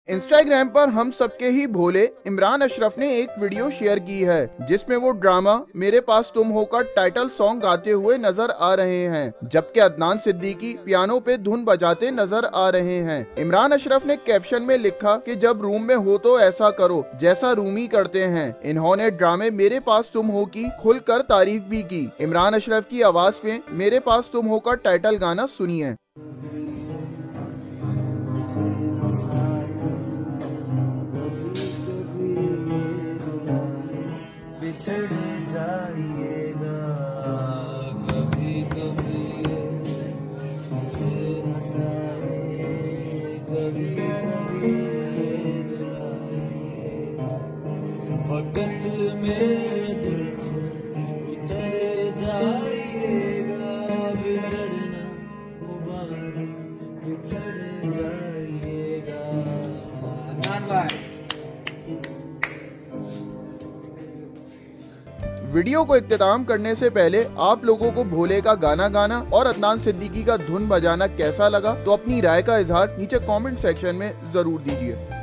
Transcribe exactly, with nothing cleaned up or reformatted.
Instagram पर हम सबके ही भोले इमरान अशरफ ने एक वीडियो शेयर की है जिसमें वो ड्रामा मेरे पास तुम हो का टाइटल सॉन्ग गाते हुए नजर आ रहे हैं, जबकि अदनान सिद्दीकी पियानो पे धुन बजाते नजर आ रहे हैं। इमरान अशरफ ने कैप्शन में लिखा कि जब रूम में हो तो ऐसा करो जैसा रूमी करते हैं। इन्होंने ड्रामे मेरे पास तुम हो की खुलकर तारीफ भी की। इमरान अशरफ की आवाज में मेरे पास तुम हो का टाइटल गाना सुनिए। बिछड़ जाइएगा कभी कभी, मुझे हंसाए कभी कभी, फकत मेरे दिल से उतर जाइएगा, बिछड़ना मुबारक बिछड़ जाइएगा। वीडियो को इख्तिताम करने से पहले आप लोगों को भोले का गाना गाना और अदनान सिद्दीकी का धुन बजाना कैसा लगा, तो अपनी राय का इजहार नीचे कमेंट सेक्शन में जरूर दीजिए।